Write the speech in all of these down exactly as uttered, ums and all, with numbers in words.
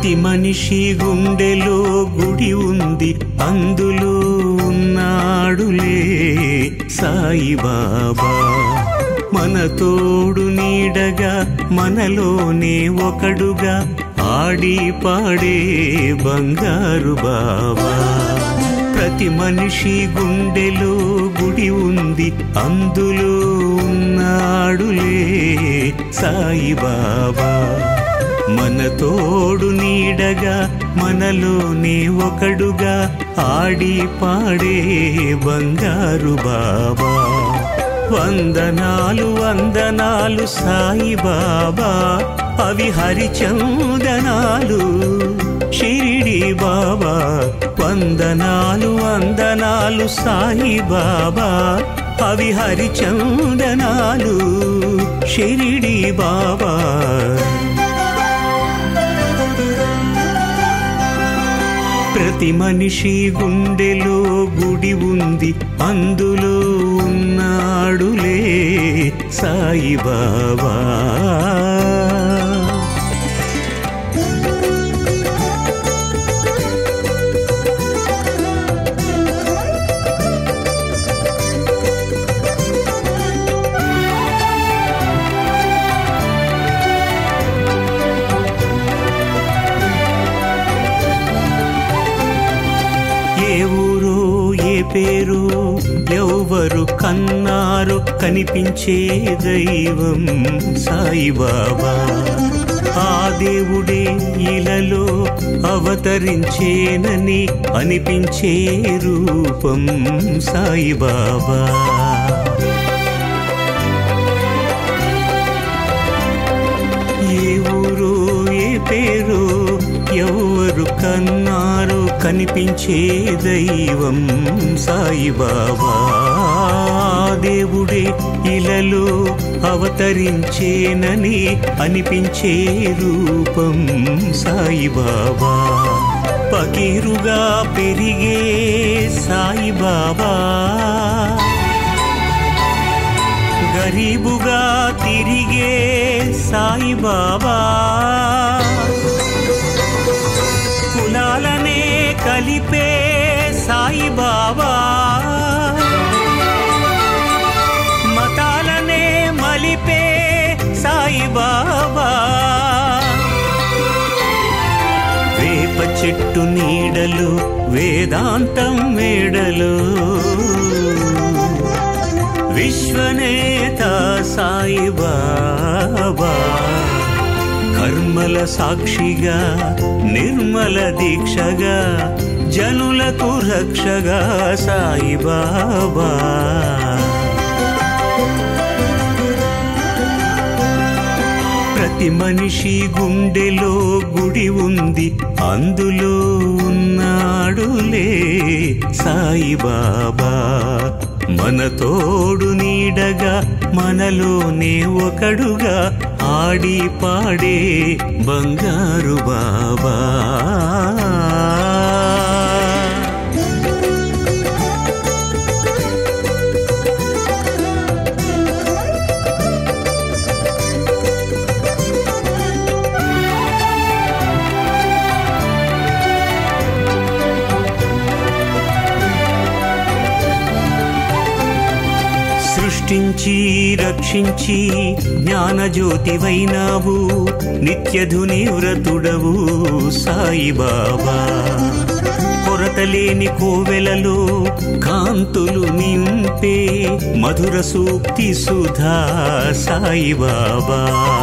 ప్రతి మనిషి గుండెలో గుడి ఉంది, అందులో ఉన్నాడులే సాయిబాబా. మన తోడు నీడగా మనలోనే ఒకడుగా ఆడి పాడే బంగారు బాబా. ప్రతి మనిషి గుండెలో గుడి ఉంది, అందులో ఉన్నాడులే సాయిబాబా. మన తోడు నీడగా మనలోనే ఒకడుగా ఆడి పాడే బంగారు బాబా. వందనాలు వందనాలు సాయిబాబా, అవి హరిచందనాలు షిరిడి బాబా. వందనాలు వందనాలు సాయిబాబా, అవి హరిచందనాలు షిరిడి బాబా. ప్రతి మనిషి గుండెలో గుడి ఉంది, అందులో ఉన్నాడులే సాయిబాబా. పేరు ఎవరు కన్నారు కనిపించే దైవం సాయిబాబా. ఆ దేవుడే ఇలలో అవతరించేనని అనిపించే రూపం సాయిబాబా. ఏ ఊరు ఏ పేరు ఎవరు కన్నారు కనిపించే దైవం సాయిబాబా. దేవుడే ఇలలో అవతరించేనని అనిపించే రూపం సాయిబాబా. పకీరుగా పెరిగే సాయిబాబా, గరీబుగా తిరిగే సాయిబాబా. కులాలనే కలిపే సాయిబాబా, మతాలనే మలిపే సాయిబాబా. వేప చెట్టు నీడలు వేదాంతం మేడలు విశ్వనేత సాయిబాబా. కర్మల సాక్షిగా నిర్మల దీక్షగా జనులకు రక్షగా సాయిబాబా. ప్రతి మనిషి గుండెలో గుడి ఉంది, అందులో ఉన్నాడులే సాయిబాబా. మన తోడు నీడగా మనలోనే ఒకడుగా ఆడి పాడే బంగారు బాబా. సృష్టించి రక్షించి జ్ఞానజ్యోతివైనావు, నిత్యధుని వ్రతుడవు సాయిబాబా. కొరతలేని కోవెలలో కాంతులు నింపే మధుర సూక్తి సుధా సాయిబాబా.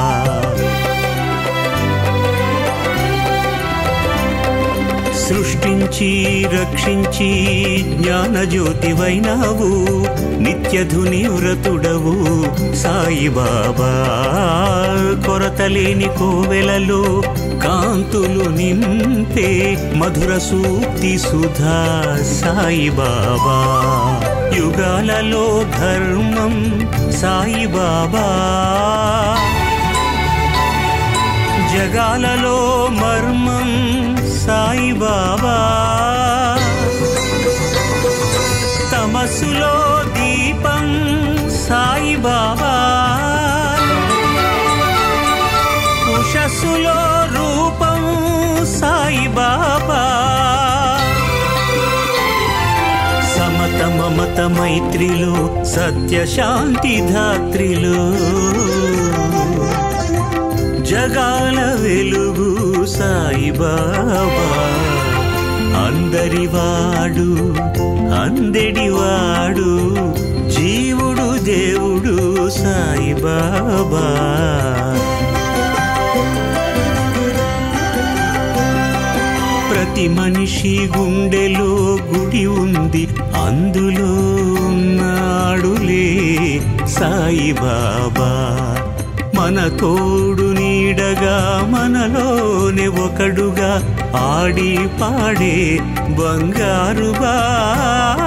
సృష్టించి రక్షించి జ్ఞానజ్యోతివైనావు, నిత్యధుని వ్రతుడవు సాయిబాబా. కొరతలేని కోవెలలో కాంతులు నింపే మధుర సూక్తి సుధా సాయిబాబా. యుగాలలో ధర్మం సాయిబాబా, జగాలలో మర్మం సాయిబాబా. తమస్సులో దీపం సాయిబాబా, ఉషస్సులో రూపం సాయిబాబా. సమత మమత మైత్రిలో సత్య శాంతి ధాత్రిలో జగాల వెలుగు సాయిబాబా. అందరివాడు అందెడివాడు జీవుడు దేవుడు సాయిబాబా. ప్రతి మనిషి గుండెలో గుడి ఉంది, అందులో ఉన్నాడులే సాయిబాబా. మన తోడు నీడగా మనలోనే ఒకడుగా ఆడి పాడే బంగారు బాబా.